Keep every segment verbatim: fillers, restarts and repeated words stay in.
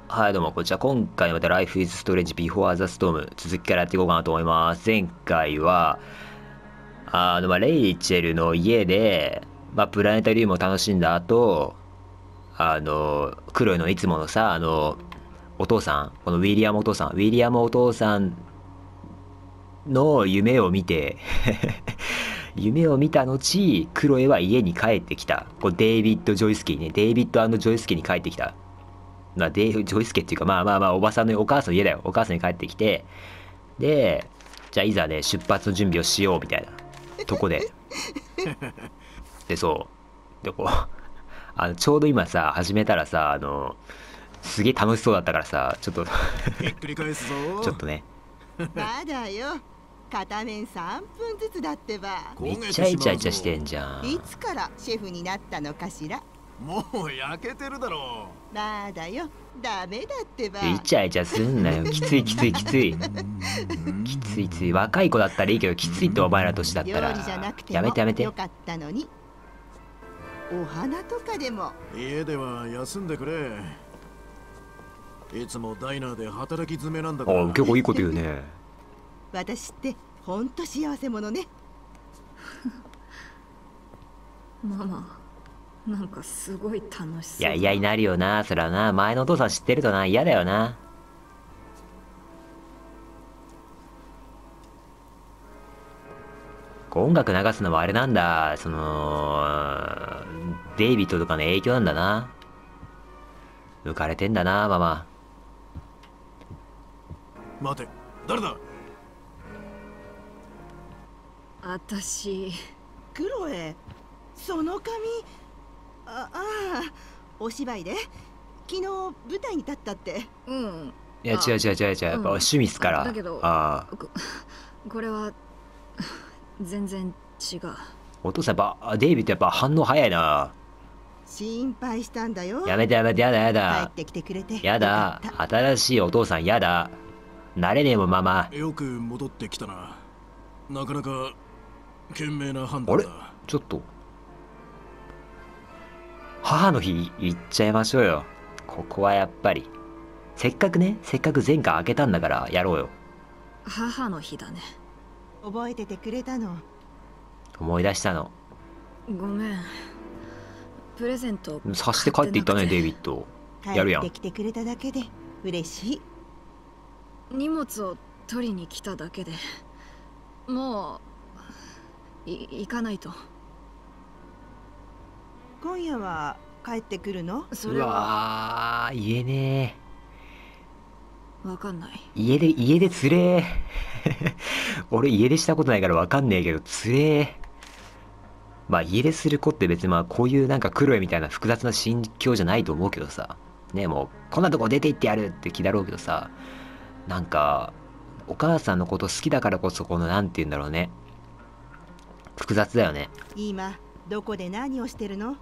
はい、どうも、こんにちは。今回また Life is Strange Before the Storm 続きからやっていこうかなと思います。前回は、あの、まあ、レイチェルの家で、まあ、プラネタリウムを楽しんだ後、あの、クロエのいつものさ、あの、お父さん、このウィリアムお父さん、ウィリアムお父さんの夢を見て夢を見た後、クロエは家に帰ってきた。こうデイビッド・ジョイスケにね、デイビッドジョイスケに帰ってきた。まあ、デイジョイスケっていうか、まあまあまあ、おばさんのお母さんの家だよ。お母さんに帰ってきて、で、じゃあいざね、出発の準備をしようみたいなとこで。で、そう。で、こう、あの、ちょうど今さ、始めたらさ、あの、すげえ楽しそうだったからさ、ちょっとひっくり返すぞ。 ちょっとね。 まだよ。片面さんぷんずつだってば。 めっちゃイチャイチャしてんじゃん。 いつからシェフになったのかしら。 もう焼けてるだろう。まだよ。ダメだってば。 イチャイチャすんなよ。きついきついきつい。きついきつい。若い子だったらいいけど、きついってお前ら年だったら。やめてやめて。 よかったのに。お花とかでも。 家では休んでくれ。いつもダイナーで働き詰めなんだから。 あ、結構いいこと言うね。 私ってほんと幸せ者ね。 ママ、なんかすごい楽しそう。 いや嫌になるよな、そらな。前のお父さん知ってるとな、嫌だよな。こう音楽流すのもあれなんだ、そのデイビッドとかの影響なんだな。浮かれてんだな、ママ。 待て、誰だ。 あたし。 クロエ、その髪。あああ、お芝居で昨日舞台に立ったって。 うん。 いや違う違う違う違う、やっぱ趣味っすから。 だけど、 あこ、これは全然違う。 お父さんやっぱデイビッドやっぱ反応早いな。 心配したんだよ。 やめてやめて、やだやだ。 帰ってきてくれてやだ。新しいお父さんやだ。慣れねえもんママ。 よく戻ってきたな。なかなか賢明な判断だ。 あれちょっと母の日行っちゃいましょうよ。ここはやっぱりせっかくね、せっかく前回開けたんだからやろうよ。 母の日だね。 覚えててくれたの。 思い出したの。 ごめん。プレゼントさして帰っていったね、デイビッド。やるやん。 帰ってきてくれただけで嬉しい。 荷物を取りに来ただけでもうい行かないと。 今夜は帰ってくるの？ それはうわー、言えねえ。わかんない。 家で家でつれー俺家出したことないからわかんねえけどつれー。まあ家出する子って別にまあこういうなんかクロエみたいな複雑な心境じゃないと思うけどさ、ね、もうこんなとこ出て行ってやるって気だろうけどさ、なんかお母さんのこと好きだからこそこのなんて言うんだろうね、複雑だよね。 今どこで何をしてるの？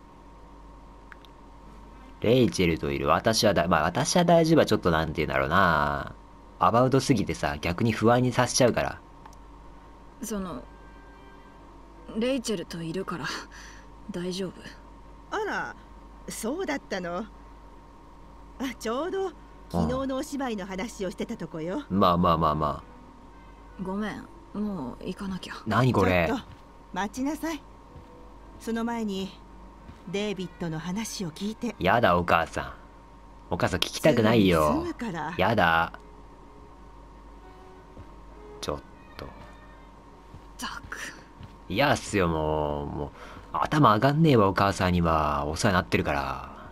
レイチェルといる。私はだまあ私は大丈夫はちょっとなんて言うんだろうな、アバウトすぎてさ逆に不安にさせちゃうから。 そのレイチェルといるから大丈夫。 あら、そうだったの。あ、ちょうど昨日のお芝居の話をしてたとこよ。 まあまあまあまあ。ごめん、もう行かなきゃ。 何これ。 ちょっと待ちなさい。その前にデイビッドの話を聞いて。 やだお母さん。お母さん聞きたくないよ。やだ。ちょっと。 たく。 嫌っすよもう。もう頭上がんねえわお母さんには。お世話になってるから。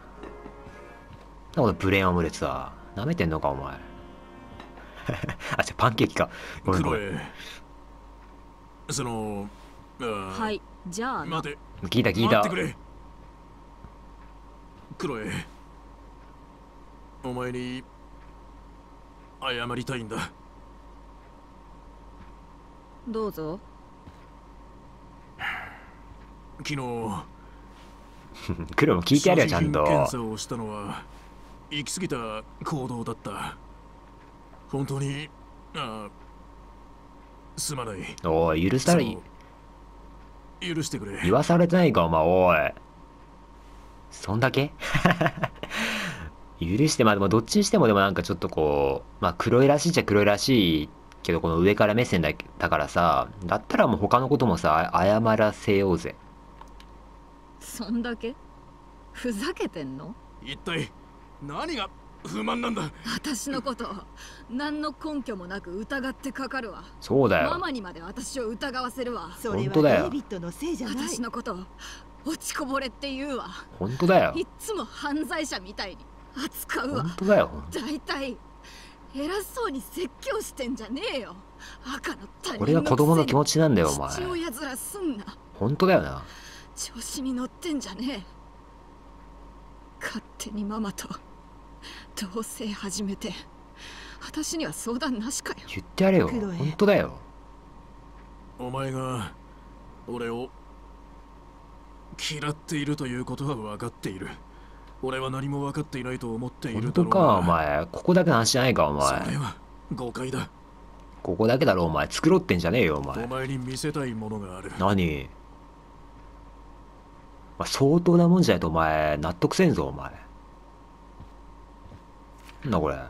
なんだブレーンオムレツは。なめてんのかお前。あ、じゃパンケーキか。ごめんごめん。 そのはい、じゃあ待て。 聞いた聞いた。 待ってくれ。クロエ、お前に謝りたいんだ。 どうぞ。 昨日クロも聞いてやるよちゃんと。 検査をしたのは行き過ぎた行動だった。本当にあすまない。 おい許され許してくれ。 言わされてないかお前。おいそんだけ許して、まあでもどっちにしてもでもなんかちょっとこう、まあ黒いらしいっちゃ黒いらしいけど、この上から目線だ、だからさ、だったらもう他のこともさ、謝らせようぜ。 そんだけふざけてんの？ 一体何が不満なんだ。 私のこと何の根拠もなく疑ってかかるわ。 そうだよ。 ママにまで私を疑わせるわ。 それ本当だよはデイビッドのせいじゃない。 私のこと落ちこぼれって言うわ。 本当だよ。 いっつも犯罪者みたいに扱うわ。 本当だよ。 だいたい偉そうに説教してんじゃねえよ。赤の他人のくせにこれが子供の気持ちなんだよお前。 父親面すんな。 本当だよな。 調子に乗ってんじゃねえ。勝手にママと同棲始めて私には相談なしかよ。 言ってやれよ。 クロエ本当だよ。 お前が俺を嫌っているということは分かっている。俺は何も分かっていないと思っている本だろう当かお前。ここだけの話じゃないかお前。 それは誤解だ。 ここだけだろお前。繕ってんじゃねえよおお前。 前に見せたいものがある。 何、まあ、相当なもんじゃないとお前納得せんぞお前。なんだこれ。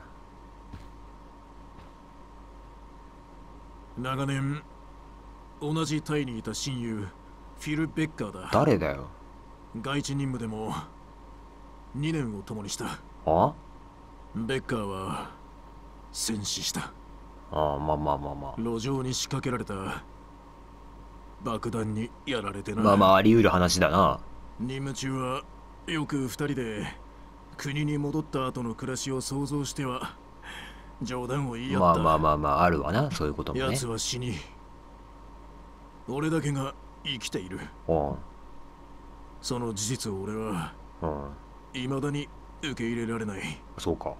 長年同じ隊にいた親友フィル・ベッカーだ。 誰だよ。 外地任務でもにねんを共にした。 あベッカーは戦死した。 ああ、まあまあまあまあ。 路上に仕掛けられた爆弾にやられてな。 まあまああり得る話だな。 任務中はよく二人で国に戻った後の暮らしを想像しては冗談を言い合った。 まあまあまあまああるわな、そういうこともね。 奴は死に俺だけが生きている。 うんその事実を俺はうん未だに受け入れられない。 そうか。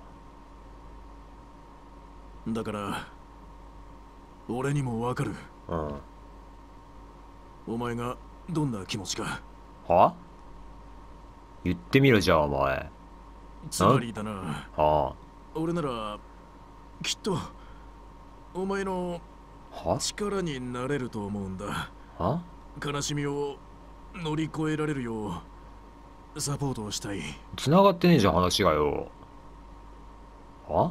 だから俺にもわかる。 うんお前がどんな気持ちか。 は言ってみろじゃあお前。 つまりだな、 は俺ならきっとお前のあは力になれると思うんだ。 は悲しみを乗り越えられるようサポートをしたい。 繋がってねえじゃん話がよ。は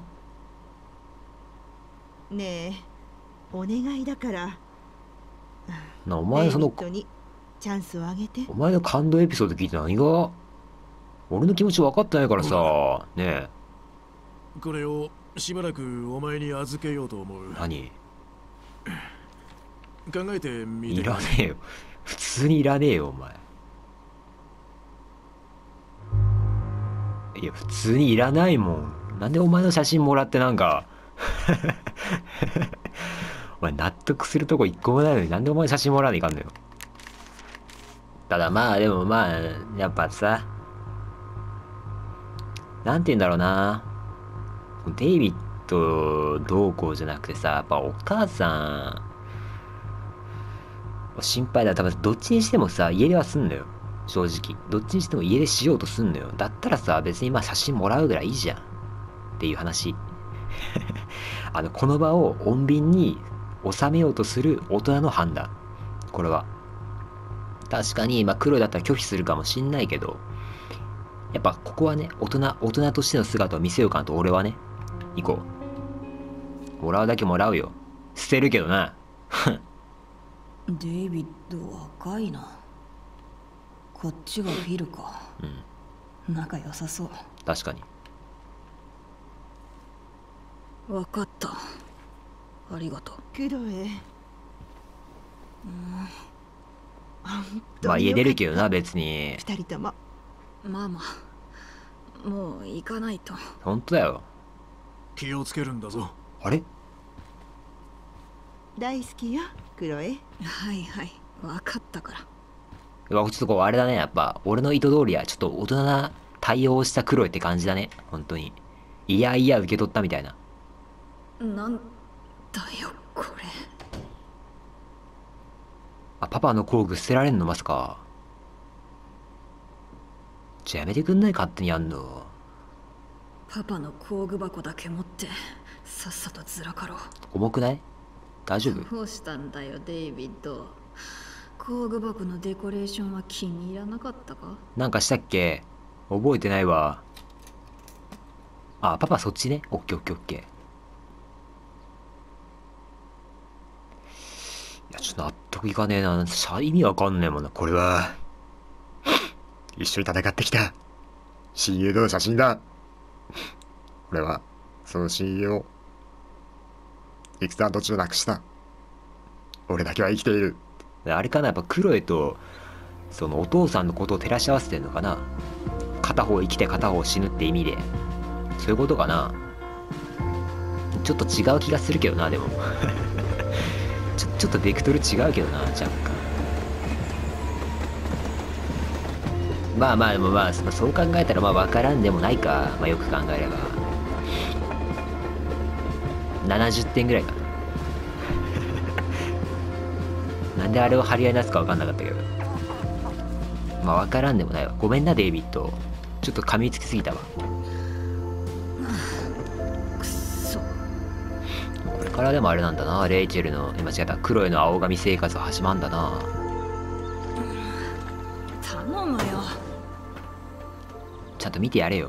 ねえ、お願いだからなお前そのデイビッドにチャンスをあげて。 お前の感動エピソード聞いて何が俺の気持ち分かってないからさ。ねこれをしばらくお前に預けようと思う。 え何考えてみて。 いらねえよ。普通にいらねえよお前。いや普通にいらないもん。なんでお前の写真もらってなんかお前納得するとこ一個もないのになんでお前写真もらわないかんのよ。ただまあでもまあやっぱさ、なんて言うんだろうな、デイビッドどうこうじゃなくてさ、やっぱお母さん心配だ。多分どっちにしてもさ家出はすんのよ正直。どっちにしても家出しようとすんのよ。だったらさ別にまあ写真もらうぐらいいいじゃんっていう話あのこの場を穏便に収めようとする大人の判断。これは確かにまあ黒だったら拒否するかもしんないけど、やっぱここはね大人大人としての姿を見せようかなと俺はね。行こう。もらうだけもらうよ。捨てるけどなデイビッド若いな。こっちがフィルか。 うん仲良さそう。 確かに。 わかった。ありがとう。 クロエ、 まあ家出るけどな別に。 二人とも。 ママ、もう行かないと。 ほんとだよ。 気をつけるんだぞ。 あれ大好きよクロエ。 はいはい、わかったから。 ちょっとこうあれだね、やっぱ俺の意図通りやちょっと大人な対応をした黒いって感じだね本当に。いやいや受け取ったみたいな。 なんだよこれ。 あ、パパの工具捨てられんのまさか。ちょやめてくんない勝手にやんの。 パパの工具箱だけ持ってさっさとずらかろう。 重くない？大丈夫？ どうしたんだよデイビッド。工具箱のデコレーションは気に入らなかったか？ なんかしたっけ？覚えてないわ。 あ、パパそっちね。オッケーオッケーオッケー。いや、ちょっと納得いかねえな。意味わかんねえもんな。これは、一緒に戦ってきた親友との写真だ。俺は、その親友を、戦の途中なくした。俺だけは生きている。あれかな、やっぱクロエと、そのお父さんのことを照らし合わせてんのかな。片方生きて片方死ぬって意味で。そういうことかな。ちょっと違う気がするけどな、でも。ちょ、ちょっとベクトル違うけどな、若干。まあまあ、でもまあ、そう考えたらまあ分からんでもないか。まあよく考えれば。ななじゅってんぐらいかな。なんであれを張り合いなすか分かんなかったけど。まあ分からんでもないわ。ごめんな、デイビッド。ちょっと噛みつきすぎたわ。 くそ。 これからでもあれなんだな、レイチェルの、間違えた、クロエの青髪生活が始まんだな。 頼むよ。 ちゃんと見てやれよ。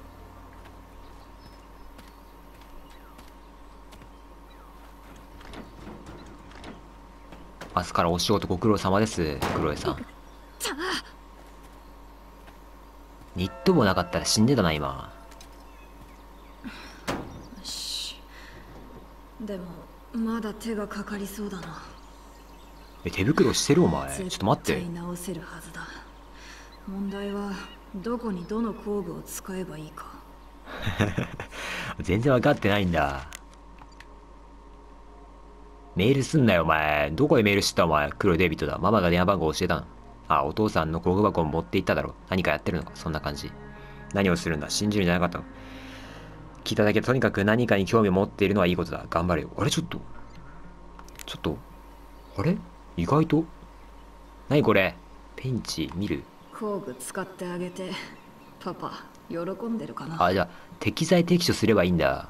明日からお仕事ご苦労様です、クロエさん。ニットもなかったら死んでたな、今。 よし。でもまだ手がかかりそうだな。 え、手袋してるお前。ちょっと待って。 絶対直せるはずだ。問題はどこにどの工具を使えばいいか。 全然分かってないんだ。メールすんなよお前。どこへメールしたお前。クロエ・デイビッドだ。ママが電話番号教えたの。あ、お父さんの工具箱を持って行っただろ。何かやってるのか。そんな感じ。何をするんだ。信じるんじゃなかったの。聞いただけでとにかく何かに興味を持っているのはいいことだ。頑張れよ。あれちょっと。ちょっと。あれ意外と。何これ。ペンチ見る。 工具使ってあげて。パパ喜んでるかな。 あ、じゃあ適材適所すればいいんだ。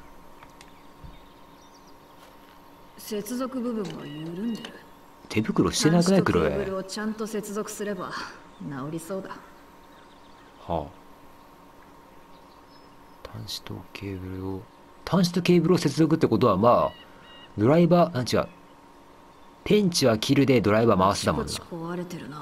接続部分が緩んでる。 手袋してなくないクロエ。 ケーブルをちゃんと接続すれば治りそうだ。 はあ。端子とケーブルを端子とケーブルを接続ってことはまあドライバーなん違う。ペンチは切るでドライバー回すだもんな。 あちこち壊れてるな。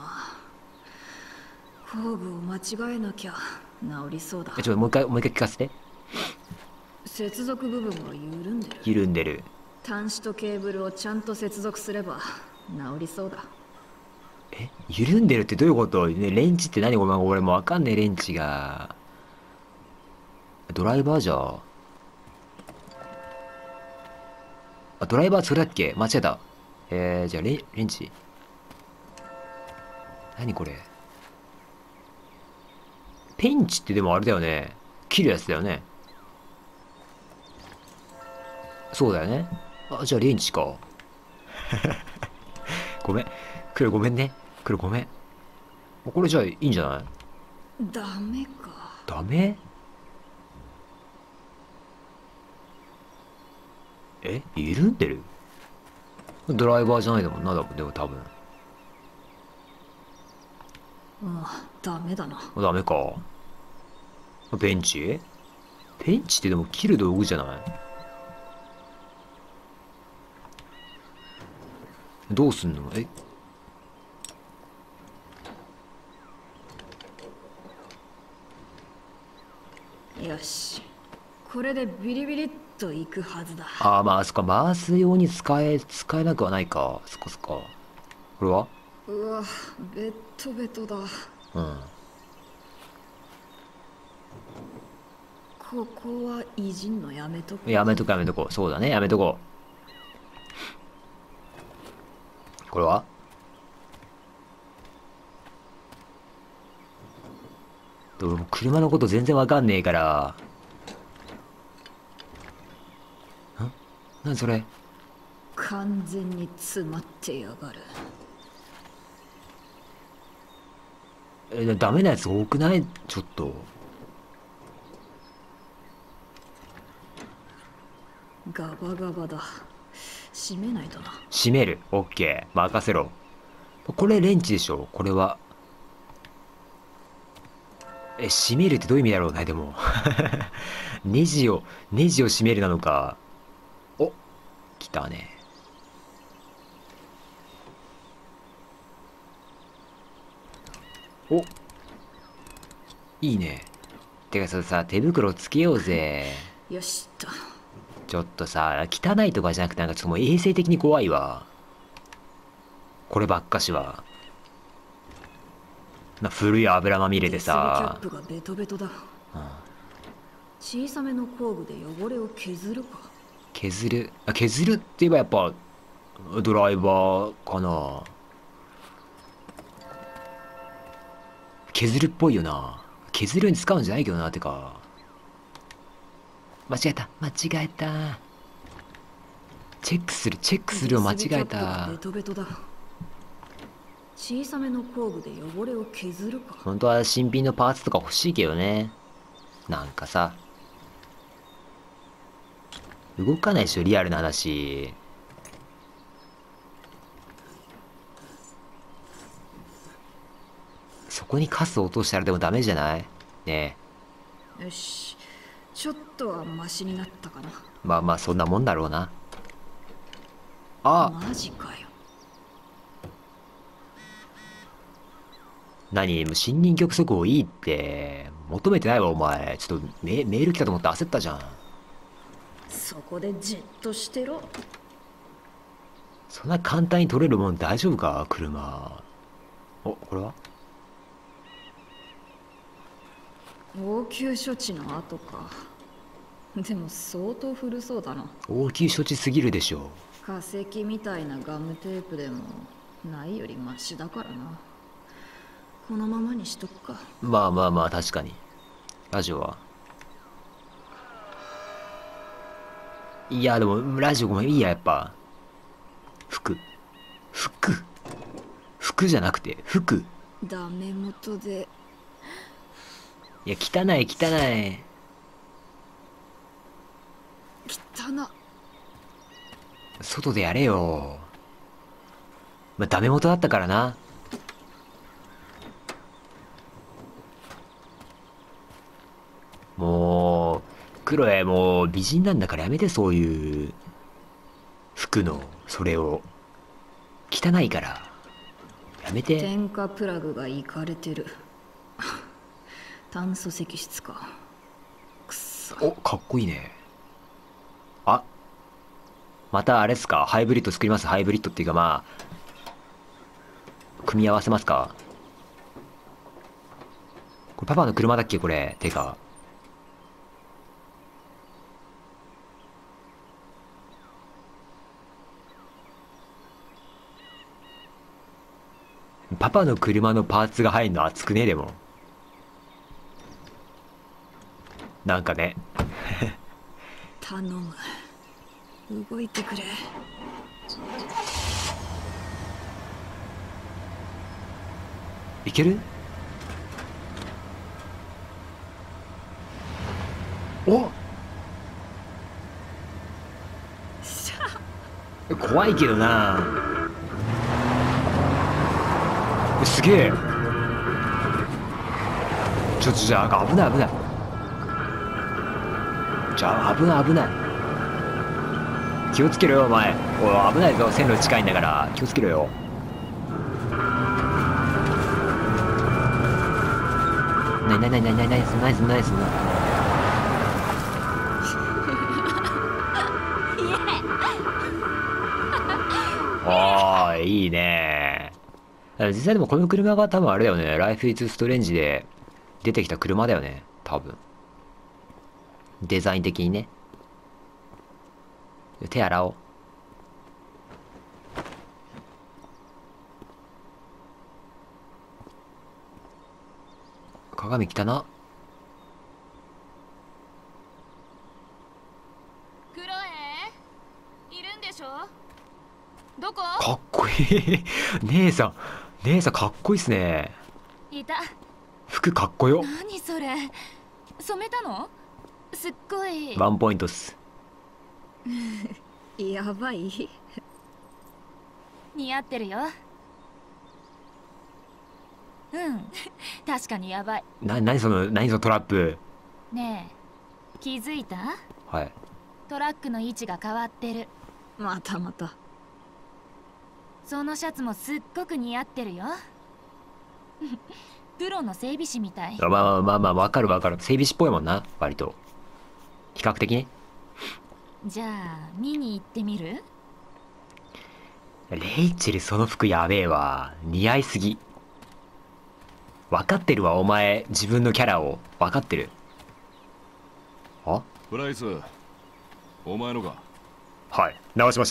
工具を間違えなきゃ治りそうだ。 え、ちょっともう一回もう一回聞かせて。 接続部分が緩んでる。 緩んでる。 端子とケーブルをちゃんと接続すれば治りそうだ。 え、緩んでるってどういうこと、ね、レンチって何。ごめん、俺もわかんねえ、レンチが。ドライバーじゃあ、ドライバーそれだっけ。間違えた。えー、じゃあレレンチ何これ。ペンチってでもあれだよね。切るやつだよね。そうだよね。あ、じゃあレンチか。ごめん。クロごめんね。クロごめん。これじゃあいいんじゃない。 ダメか。 ダメ。え、緩んでる。ドライバーじゃないだもんな。でも多分。 ああ、ダメだな。 ダメか。ペンチペンチってでも切る道具じゃない。どうすんの。え、 よし、これでビリビリっといくはずだ。 ああ、まあそっか、回すように使え使えなくはないか。そっかそっか。これはうわ、ベットベトだ。 うん。 ここはいじんのやめとこう。 やめとこやめとこう。そうだね、やめとこう。これは俺も車のこと全然わかんねえから。ん何それ。 完全に詰まってやがる。 え、ダメなやつ多くない。ちょっとガバガバだ。閉めないとな。 閉める。オッケー、任せろ。これレンチでしょ。これはえ、閉めるってどういう意味だろうね。でもネジをネジを締めるなのか。お、来たね。お、いいね。てかそれさ、手袋つけようぜ。 よしと。 ちょっとさ、汚いとかじゃなくて、なんかちょっともう衛生的に怖いわ。こればっかしは。な古い油まみれでさ。 キャップがベトベトだ。 うん、 小さめの工具で汚れを削るか。 削るあ削るって言えばやっぱドライバーかな。削るっぽいよな。削るに使うんじゃないけどな。てか間違えた間違えた。チェックするチェックするを間違えた。 ベトベトだ。小さめの工具で汚れを削るか。 本当は新品のパーツとか欲しいけどね。なんかさ動かないでしょ、リアルな話。そこにカス落としたらでもダメじゃないね。 よし、ちょっとはマシになったかな。 まあまあそんなもんだろうな。あ、 マジかよ。 何もう信任曲速報いいって求めてないわお前。ちょっとメメール来たと思って焦ったじゃん。 そこでじっとしてろ。 そんな簡単に取れるもん大丈夫か車。お、これは応急処置の後か。でも相当古そうだな。 応急処置すぎるでしょ。 化石みたいなガムテープでもないよりマシだからな。このままにしとくか。 まあまあまあ確かに。ラジオはいやでもラジオごめんいいや。やっぱ服服服じゃなくて服。 ダメ元で。 いや汚い汚い汚。 外でやれよ。まあダメ元だったからな。もうクロエもう美人なんだからやめて、そういう服のそれを。汚いからやめて。 点火プラグがいかれてる。炭素石質か。くっそ。 お、かっこいいね。あ、またあれっすか、ハイブリッド作ります。ハイブリッドっていうかまあ組み合わせますか。これパパの車だっけこれ。てかパパの車のパーツが入るの熱くね。でもなんかね頼む、動いてくれ。 いける？お、怖いけどな。すげえ。ちょっとじゃあ危ない危ない。じゃあ危ない危ない。気をつけろよお前。おい危ないぞ、線路近いんだから気をつけろよ。なになになになになになにすんなにすんなにすんな。おーいいね。実際でもこの車が多分あれだよね。ライフイズストレンジで出てきた車だよね多分。デザイン的にね。手洗おう。鏡汚な。 クロエいるんでしょ。どこ？ かっこいい姉さん姉さんかっこいいっすね。 いた。 服かっこよ。 何それ、染めたの？すっごいワンポイントっす。 やばい。 似合ってるよ。うん確かにやばい。 な、何その何そのトラップ。 ねえ気づいた？ はい。 トラックの位置が変わってる。 またまた。 そのシャツもすっごく似合ってるよ。プロの整備士みたい。 まあまあまあまあ、わかるわかる。整備士っぽいもんな、割と。比較的ね。 じゃあ見に行ってみる？ レイチェル、その服やべえわ。似合いすぎ。分かってるわ、お前。自分のキャラを。分かってる。あ？ プライス、お前のか？ はい、直しました。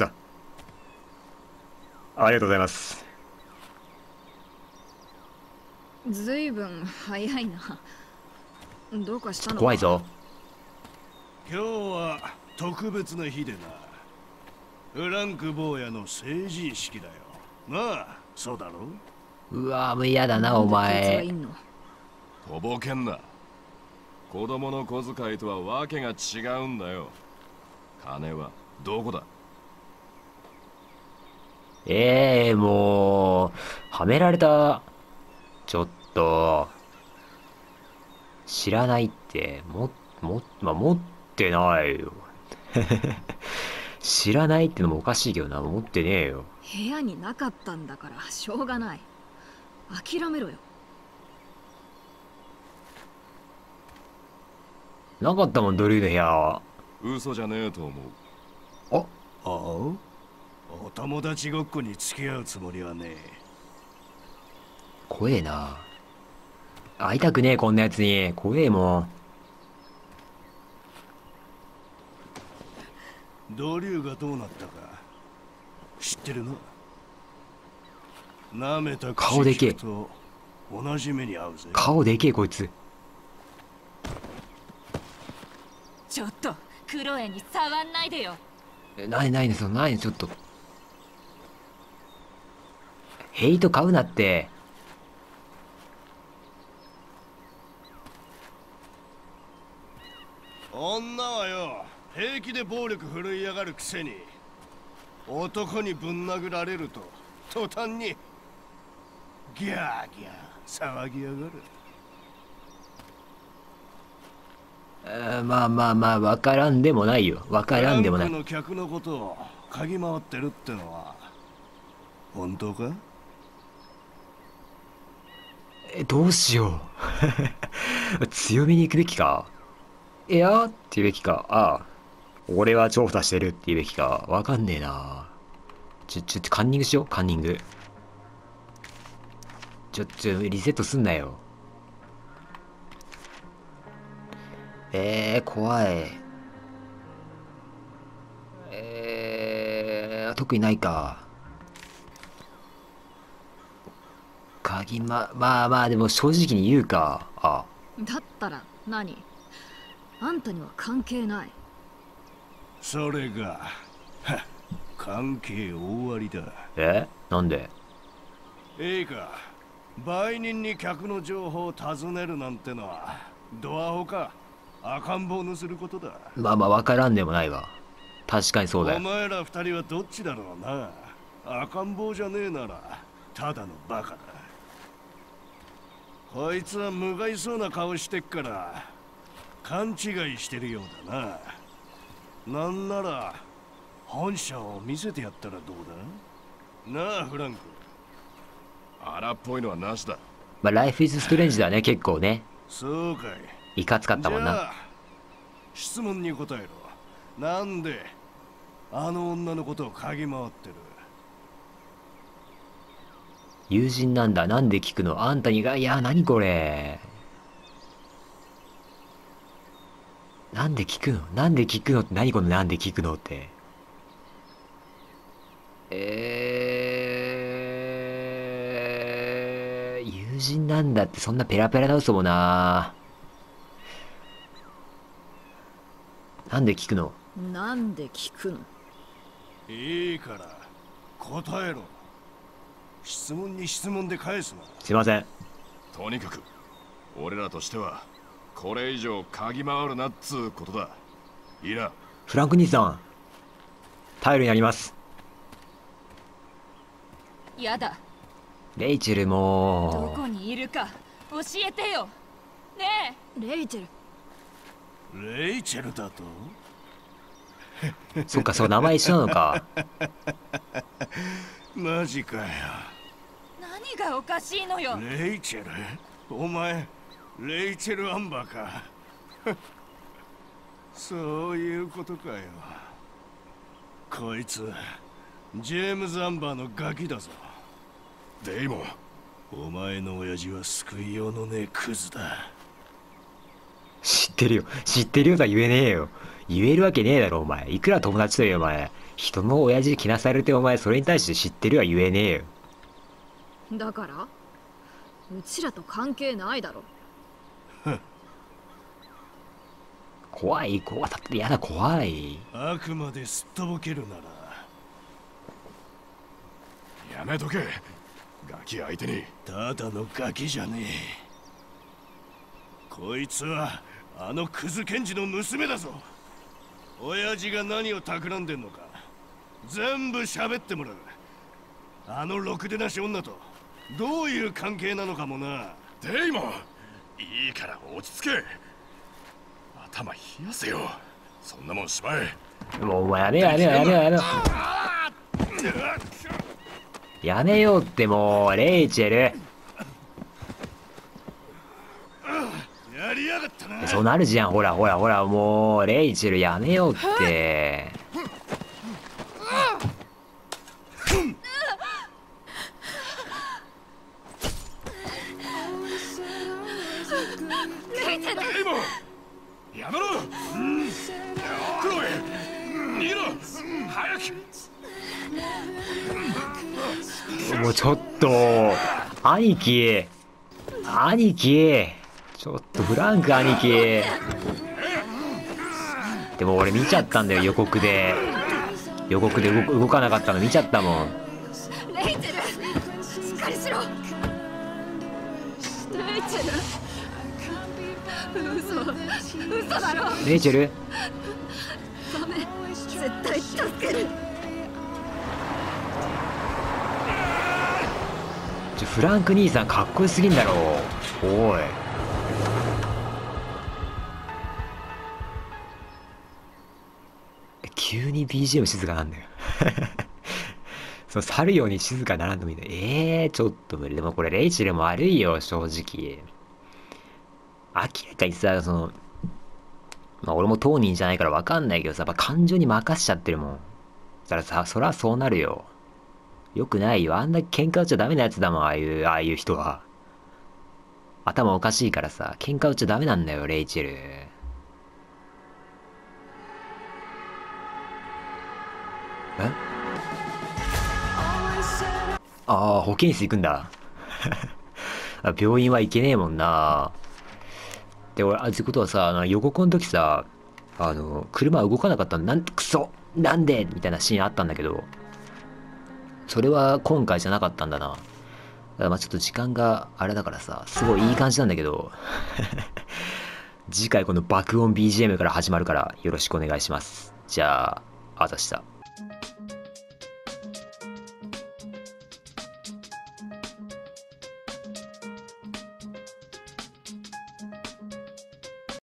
ありがとうございます。 ずいぶん早いな。どうかしたのか？ 怖いぞ。 今日は特別な日でな。フランク坊やの成人式だよ。なあ、そうだろう？ うわー、もう嫌だな、お前。 とぼけんな。子供の小遣いとはわけが違うんだよ。金はどこだ？ ええー、もう、はめられた。ちょっと、知らないって、も、も、まあ、持ってないよ。知らないってのもおかしいけどな、持ってねえよ。 部屋になかったんだからしょうがない。諦めろよ。 なかったもん、ドルーの部屋は。 嘘じゃねえと思う。 あああ、お友達ごっこに付き合うつもりはねえ。 怖えな。会いたくねえ、こんなやつに。怖えもん。 ドリューがどうなったか知ってるな。なめた口利くと同じ目に遭うぜ。 顔でけえ、こいつ。 ちょっとクロエに触んないでよ。 え、なになにその、なにちょっと。ヘイト買うなって。 女はよ、平気で暴力振るいやがるくせに、男にぶん殴られると途端にギャーギャー騒ぎやがる。 えー、まあまあまあ、わからんでもないよ。わからんでもない。 フランクの客のことを嗅ぎ回ってるってのは本当か？ え、どうしよう。強めに行くべきか。いやって言うべきか。ああ。俺は調査してるって言うべきか。わかんねえな。ちょ、ちょ、カンニングしよう。カンニング。ちょ、ちょ、リセットすんなよ。えー、怖い。えー、特にないか。鍵ま、まあまあ、でも正直に言うか。あ。 だったら何？あんたには関係ない。 それが、は関係大ありだ。 え？なんで？ ええか、売人に客の情報を尋ねるなんてのはドアホか赤ん坊のすることだ。 まあまあ、わからんでもないわ。確かにそうだよ。 お前ら二人はどっちだろうな。赤ん坊じゃねえならただのバカだ。こいつは無害そうな顔してっから勘違いしてるようだな。なんなら本社を見せてやったらどうだ？なあフランク。 荒っぽいのはなしだ。 まあ、ライフイズストレンジだね、結構ね。 そうかい。 いかつかったもんな。 じゃあ質問に答えろ。なんであの女のことを嗅ぎ回ってる？ 友人なんだ。なんで聞くの？あんたにが、いや、何これ。なんで聞くの？なんで聞くのって何このなんで聞くのって。えー、友人なんだってそんなペラペラな嘘もな。なんで聞くの？ なんで聞くの？ いいから答えろ。質問に質問で返すな。 すいません。 とにかく俺らとしてはこれ以上嗅ぎ回るなっつうことだ。いいな。 フランク兄さん、頼りになります。 やだ。 レイチェルもどこにいるか教えてよ。ねレイチェル。 レイチェルだと？ そっか、そう、名前一緒なのか。 マジかよ。 何がおかしいのよ。 レイチェル？お前レイチェル・アンバーか。そういうことかよ。こいつジェームズ・アンバーのガキだぞ。 デイモン、 お前の親父は救いようのねえクズだ。 知ってるよ。知ってるよとは言えねえよ。言えるわけねえだろ、お前。いくら友達とよ、お前。人の親父気なされて、お前、それに対して知ってるは言えねえよ。 だからうちらと関係ないだろ。 怖い、怖い。だってやだ、怖い。 あくまですっとぼけるならやめとけ。ガキ相手に。 ただのガキじゃねえ。こいつはあのクズ検事の娘だぞ。親父が何を企んでんのか全部喋ってもらう。あのろくでなし女とどういう関係なのかもな。 デイモン、いいから落ち着け。頭冷やせよ。そんなもんしまえ。 もうお前やめようやめようやめようやめよう。やめようってもう、レイチェル。 やりやがったな。 そうなるじゃん、ほらほらほら、もう、レイチェルやめようって。 デイモン、やめろ。クロエ、逃げろ。早く。 もうちょっと、兄貴、兄貴、ちょっとフランク兄貴。でも俺見ちゃったんだよ、予告で。予告で 動, 動かなかったの見ちゃったもん。 レイチェル、しっかりしろ。レイチェル、嘘嘘だろ。 レイチェル、 ダメ、絶対助ける。 ちょフランク兄さんかっこよすぎんだろ。おい、急に ビージーエム 静かなんだよ。そう去るように静かならんでもいいんだ。えー、ちょっと無理。でもこれレイチェルも悪いよ、正直。明らかにさ、そのまあ俺も当人じゃないから分かんないけどさ、やっぱ感情に任せちゃってるもん。だからさ、そりゃそうなるよ。よくないよ。あんだけ喧嘩売っちゃダメなやつだもん、ああいう、ああいう人は。頭おかしいからさ、喧嘩売っちゃダメなんだよ、レイチェル。え？ああ、保健室行くんだ。病院は行けねえもんな。で、俺、あ、ってことはさ、あの予告の時さ、あの、車動かなかったの、なん、クソなんでみたいなシーンあったんだけど、それは今回じゃなかったんだな。だからまあちょっと時間があれだからさ、すごいいい感じなんだけど、次回この爆音 ビージーエム から始まるからよろしくお願いします。じゃあ、あざした。